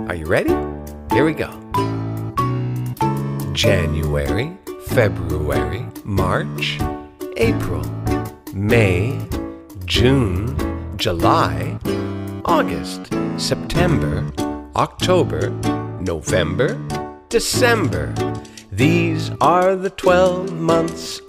Are you ready? Here we go. January, February, March, April, May, June, July, August, September, October, November, December. These are the 12 months